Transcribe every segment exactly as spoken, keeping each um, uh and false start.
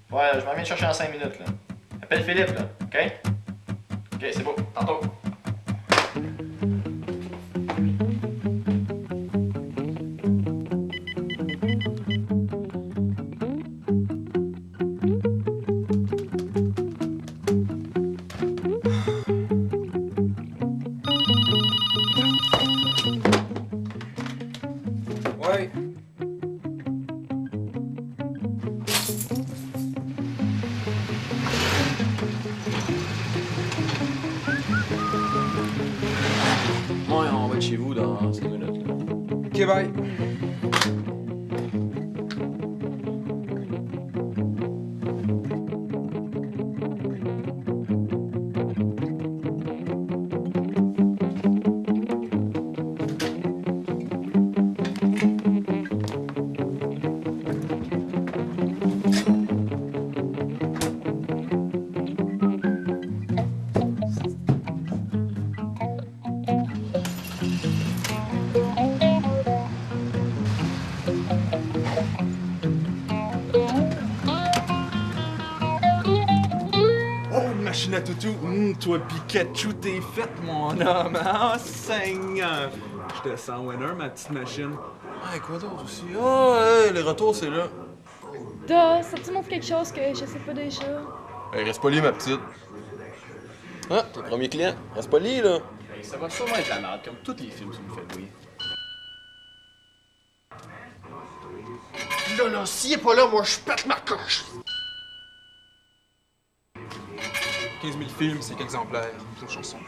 Ouais, je m'en viens te chercher en cinq minutes, là. Appelle Philippe, là, OK? OK, c'est beau. Tantôt. Ouais. Ouais, on va être chez vous dans cinq minutes. Ok, bye. Machine à toutou, hum, toi Pikachu, t'es faite, mon homme. Oh, Seigneur. Je te sens winner, ma petite machine. Ouais, quoi d'autre aussi? Ah, hey, les retours, c'est là. Duh, sortis-moi quelque chose que je sais pas déjà. Hey, reste poli, ma petite. Ah, t'es le premier client. Reste poli, là. Hey, ça va sûrement être la merde, comme tous les films, ça nous fait louer. Là, là, s'il est pas là, moi, je pète ma coche. quinze mille films, c'est qu'exemplaires. Une chanson.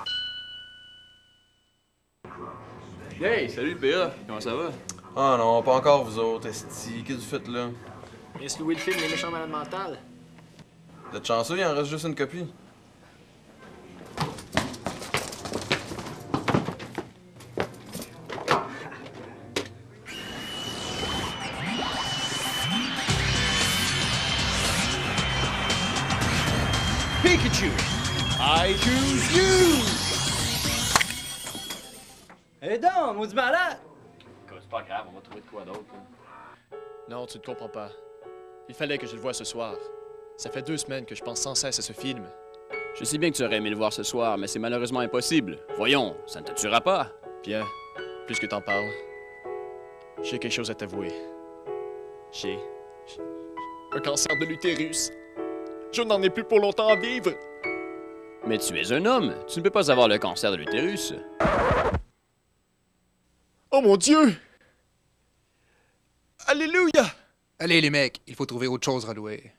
Hey, salut P A, comment ça va? Ah non, pas encore vous autres, esti. Qu'est-ce que vous faites là? Viens se louer le film Les méchants malades mentales. Vous êtes chanceux, il en reste juste une copie. Pikachu, I choose you! Eh donc, maudit malade! C'est pas grave, on va trouver de quoi d'autre. Non, tu ne comprends pas. Il fallait que je le voie ce soir. Ça fait deux semaines que je pense sans cesse à ce film. Je sais bien que tu aurais aimé le voir ce soir, mais c'est malheureusement impossible. Voyons, ça ne te tuera pas. Bien, plus que t'en parles, j'ai quelque chose à t'avouer. J'ai... j'ai un cancer de l'utérus. Je n'en ai plus pour longtemps à vivre. Mais tu es un homme. Tu ne peux pas avoir le cancer de l'utérus. Oh mon Dieu! Alléluia! Allez, les mecs, il faut trouver autre chose à louer.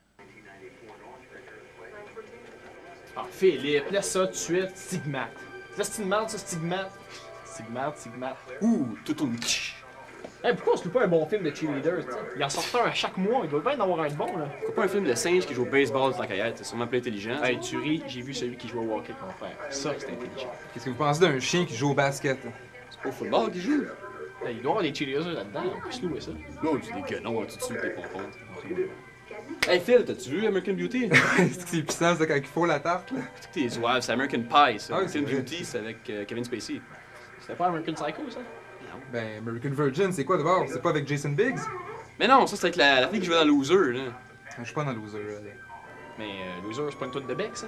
Ah, Philippe, laisse ça tout de suite. Stigmate. Laisse une merde, ça, stigmate. Stigmate, stigmate. Ouh, tout un... Hey, pourquoi on se loue pas un bon film de cheerleaders, tu sais? Il en sort un à chaque mois, il doit bien en avoir un de bon, là. Pourquoi pas un film de singe qui joue au baseball de la caillette? C'est sûrement plus intelligent. Hey, tu ris, j'ai vu celui qui joue au hockey avec mon frère. Ça, c'est intelligent. Qu'est-ce que vous pensez d'un chien qui joue au basket? C'est pas au football qui joue. Hey, il doit y avoir des cheerleaders là-dedans, on peut se louer ça. Là, tu dis que non, tu te suis des pompons. Hey Phil, t'as-tu vu American Beauty? C'est que c'est puissant, ça, quand il faut la tarte, là. C'est que t'es zouave, c'est American Pie, ça. Ah, American c'est vrai. Beauty, c'est avec euh, Kevin Spacey. C'était pas American Psycho, ça? Ben, American Virgin, c'est quoi d'abord? C'est pas avec Jason Biggs? Mais non, ça c'est avec la, la fille qui jouait dans Loser, là. Je suis pas dans Loser, là. Mais euh, Loser, c'est pas une toute de bec, ça?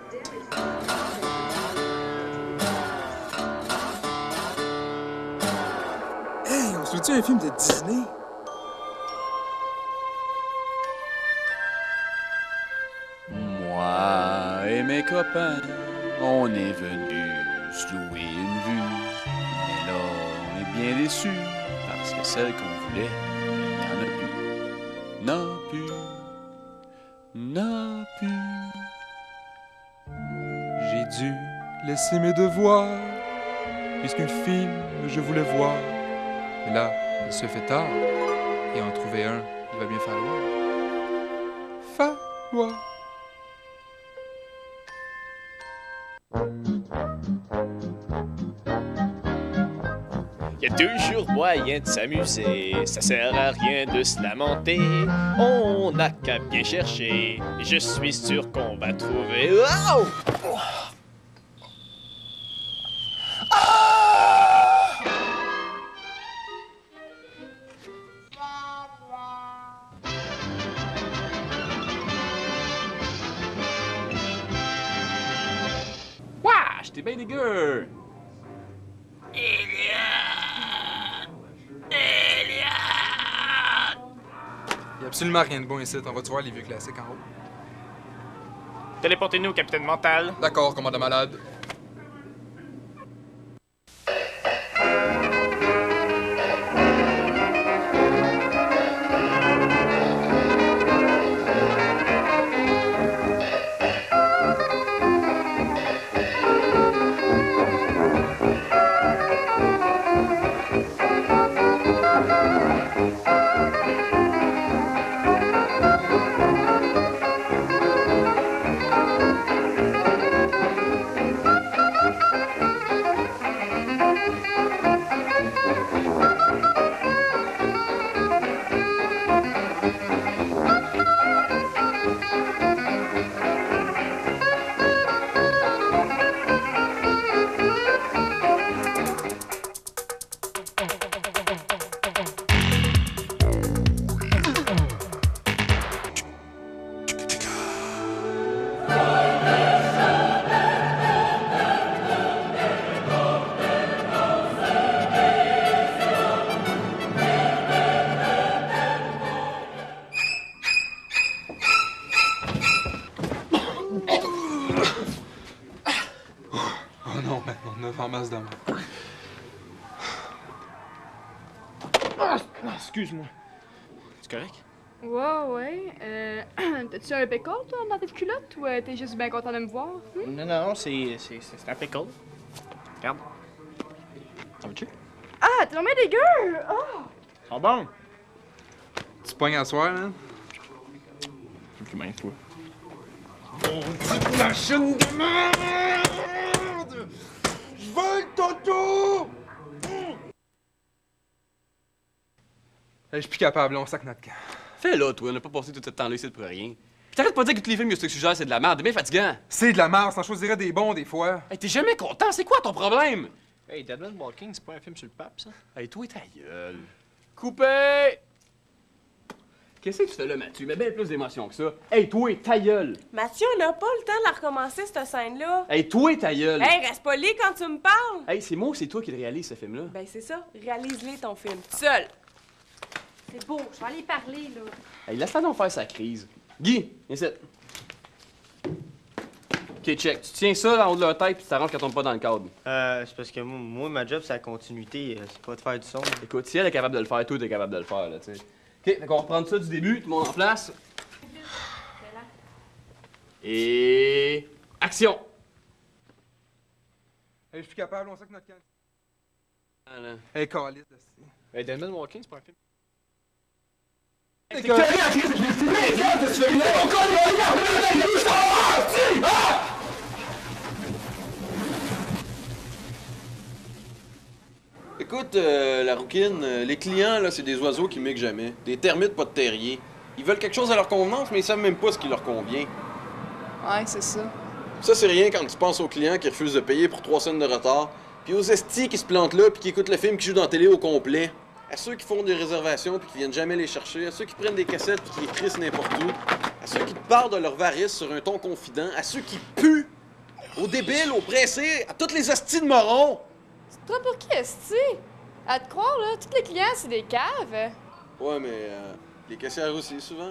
Hey, on se fait-tu un film de Disney? Moi et mes copains, on est venus se louer une vue. Mais là, on est bien déçus, parce que celle qu'on voulait, il n'y en a plus. N'a plus. N'a plus. J'ai dû laisser mes devoirs, puisqu'une film je voulais voir. Mais là, il se fait tard, et en trouver un, il va bien falloir. Falloir. Y a toujours moyen de s'amuser, ça sert à rien de se lamenter. On n'a qu'à bien chercher, et je suis sûr qu'on va trouver. Oh! T'es bien dégueu! Il y a absolument rien de bon ici. On va-tu voir les vieux classiques en haut? Téléportez-nous, capitaine mental. D'accord, commandant malade. Excuse-moi. C'est correct? Ouais, ouais. Euh, T'as-tu un pickle, toi, dans tes culottes, ou euh, t'es juste bien content de me voir? Hmm? Non, non, c'est c'est c'est un pickle. Regarde. Ça va-tu? Ah, t'es vraiment dégueu! Oh! Ah bon? Tu pognes à soir, man? Plus même, toi. Oh, machine de merde! Je veux le toto! Je suis plus capable, on sac notre camp. Fais-là, toi, on n'a pas passé tout ce temps-là ici pour rien. Puis t'arrêtes pas de dire que tous les films que je te suggère, c'est de la merde, c'est bien fatigant. C'est de la merde, ça choisirait des bons des fois. Hey, t'es jamais content, c'est quoi ton problème? Hey, Dead Man Walking, c'est pas un film sur le pape, ça? Hey, toi, ta gueule. Coupé! Qu'est-ce que tu fais là, Mathieu? Mets bien plus d'émotion que ça. Hey, toi, ta gueule! Mathieu, on n'a pas le temps de la recommencer, cette scène-là. Hey, toi, ta gueule! Hey, reste poli quand tu me parles! Hey, c'est moi ou c'est toi qui le réalise, ce film-là? Ben, c'est ça. Réalise-les, ton film. Seul! C'est beau, je vais aller parler, là. Hey, laisse-la donc faire sa crise. Guy, viens ici. OK, check. Tu tiens ça en haut de leur tête puis tu t'arranges qu'elle tombe pas dans le cadre. Euh, c'est parce que moi, moi, ma job, c'est la continuité. C'est pas de faire du son. Écoute, si elle est capable de le faire, toi, t'es capable de le faire, là, tu sais. OK, fait qu'on va reprendre ça du début, tout le monde en place. Et... action! Hey, je suis plus capable, on sac notre camp. Ah, là. Hey, calice de ci. Hey, Dead Man Walking, c'est pas un film. C'est que... Écoute, euh, la rouquine, euh, les clients, là, c'est des oiseaux qui migrent jamais. Des termites, pas de terriers. Ils veulent quelque chose à leur convenance, mais ils savent même pas ce qui leur convient. Ouais, c'est ça. Ça, c'est rien quand tu penses aux clients qui refusent de payer pour trois scènes de retard, puis aux estis qui se plantent là puis qui écoutent le film qui joue dans la télé au complet. À ceux qui font des réservations puis qui viennent jamais les chercher, à ceux qui prennent des cassettes puis qui les crissent n'importe où, à ceux qui te parlent de leur varice sur un ton confident, à ceux qui puent, aux débiles, aux pressés, à toutes les hosties de morons. Tu te prends pour qui, esti? À te croire, là, tous les clients, c'est des caves. Ouais, mais euh, les caissières aussi, souvent.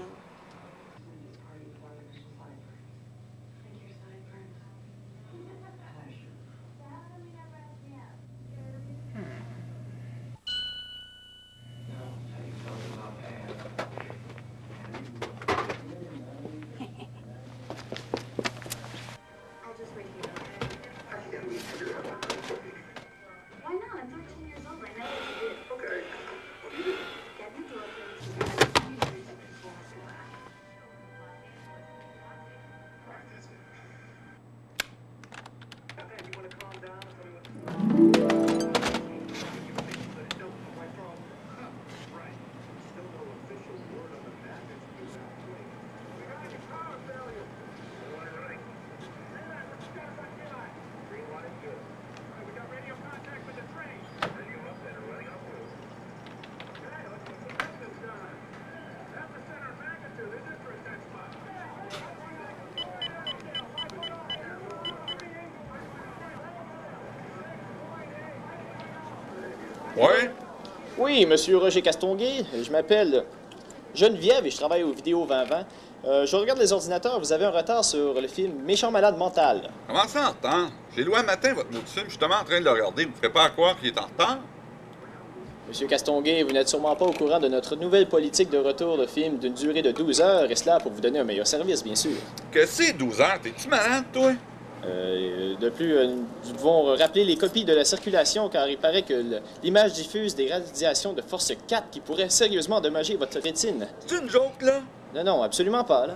Ouais? Oui, monsieur Roger Castonguay, je m'appelle Geneviève et je travaille au Vidéo vingt vingt. Euh, je regarde les ordinateurs, vous avez un retard sur le film Méchant malade mental. Comment ça en retard? J'ai loué un matin votre nouveau film, justement en train de le regarder. Vous ne ferez pas à croire qu'il est en retard? Monsieur Castonguay, vous n'êtes sûrement pas au courant de notre nouvelle politique de retour de film d'une durée de douze heures, et cela pour vous donner un meilleur service, bien sûr. Que c'est douze heures? T'es-tu malade, toi? Euh, de plus, euh, nous devons rappeler les copies de la circulation car il paraît que le- l'image diffuse des radiations de force quatre qui pourraient sérieusement endommager votre rétine. C'est une joke, là? Non, non, absolument pas, là.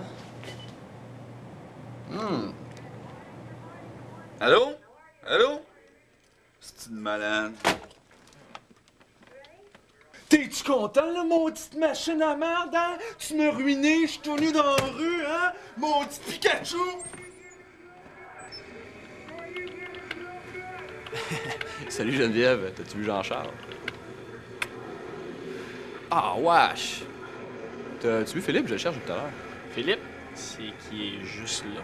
Hmm. Allô? Allô? C'est une malade. T'es-tu content, là, mon petite machine à merde, hein? Tu m'as ruiné, je suis tout nu dans la rue, hein? Mon petit Pikachu! Salut Geneviève, t'as-tu vu Jean-Charles? Ah, wesh! T'as-tu vu Philippe? Je le cherche tout à l'heure. Philippe, c'est qui est juste là.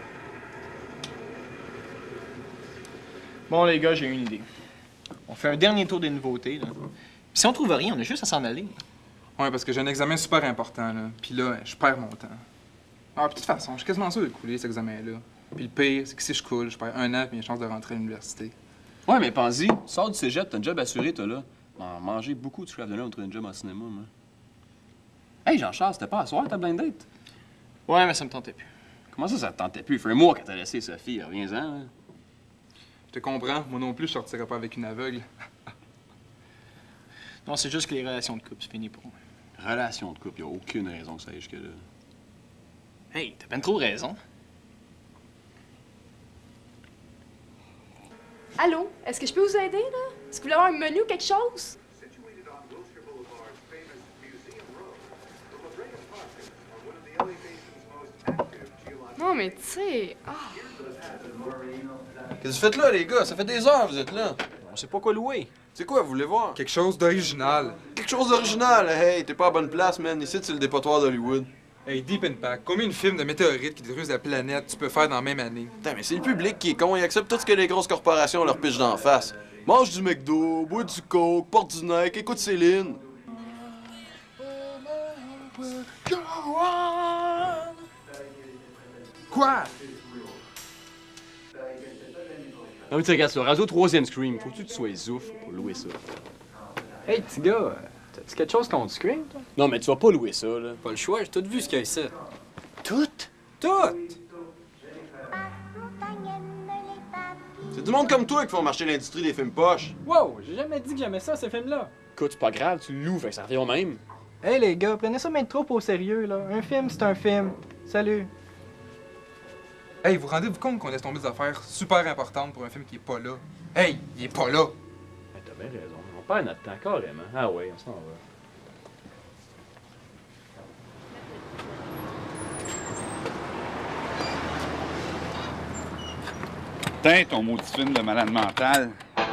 Bon, les gars, j'ai une idée. On fait un dernier tour des nouveautés, là. Puis si on trouve rien, on a juste à s'en aller. Ouais, parce que j'ai un examen super important, là. Puis là, je perds mon temps. Ah, puis de toute façon, je suis quasiment sûr de couler, cet examen-là. Puis le pire, c'est que si je coule, je perds un an puis mes chances de rentrer à l'université. Ouais, mais pense-y, sors du cégep, t'as un job assuré, toi, là. M'en manger beaucoup de scrap de là entre un job en cinéma, moi. Hey, Jean-Charles, c'était pas à soir, ta blind date? Ouais, mais ça me tentait plus. Comment ça, ça te tentait plus? Il fait un mois qu'elle t'a laissé, Sophie. Reviens-en, là. Je te comprends, moi non plus, je sortirais pas avec une aveugle. Non, c'est juste que les relations de couple, c'est fini pour moi. Relation de couple, y a aucune raison que ça aille jusque-là. Hey, t'as ben trop raison. Allô? Est-ce que je peux vous aider, là? Est-ce que vous voulez avoir un menu ou quelque chose? Non, mais tu sais... Ah. Qu'est-ce que vous faites là, les gars? Ça fait des heures, vous êtes là. On sait pas quoi louer. C'est quoi, vous voulez voir? Quelque chose d'original. Quelque chose d'original? Hey, t'es pas à bonne place, man. Ici, c'est le dépotoir d'Hollywood. Hey, Deep Impact, combien de films de météorites qui détruisent la planète tu peux faire dans la même année? Putain, mais c'est le public qui est con. Il accepte tout ce que les grosses corporations leur pichent d'en face. Mange du McDo, bois du Coke, porte du Nike, écoute Céline. Quoi? Non, mais tu regardes ça, radio troisième Scream. Faut-tu que tu sois zouf pour louer ça? Hey, petit gars, t'as-tu quelque chose contre Scream, toi? Non, mais tu vas pas louer ça, là. Pas le choix, j'ai tout vu ce qu'il y a ici. Tout? Tout! C'est du monde comme toi qui font marcher l'industrie des films poches. Wow, j'ai jamais dit que j'aimais ça, ces films-là. Écoute, c'est pas grave, tu le loues, fait que ça revient au même. Hey, les gars, prenez ça même trop au sérieux, là. Un film, c'est un film. Salut. Hey, vous rendez-vous compte qu'on laisse tomber des affaires super importantes pour un film qui est pas là? Hey, il est pas là! Ben, t'as bien raison. On perd notre temps, carrément. Ah ouais, on s'en va. Putain, ton maudit film de malade mental.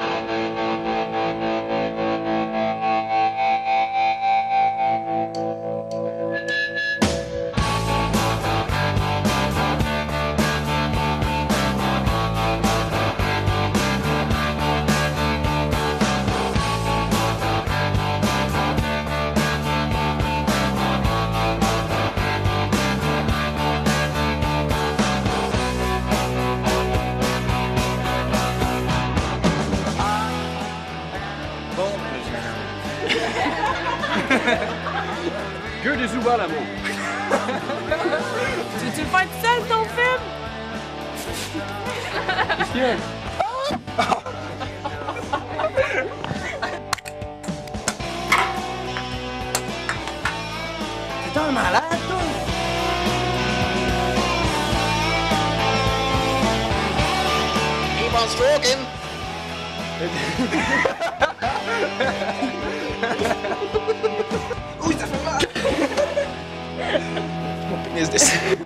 Que des ouverts l'amour. Tu veux-tu le faire tout seul, ton film? Qu'est-ce qu'il y a? T'es un malade, toi? Keep on stroking. Oui, ça fait mal! Pénis de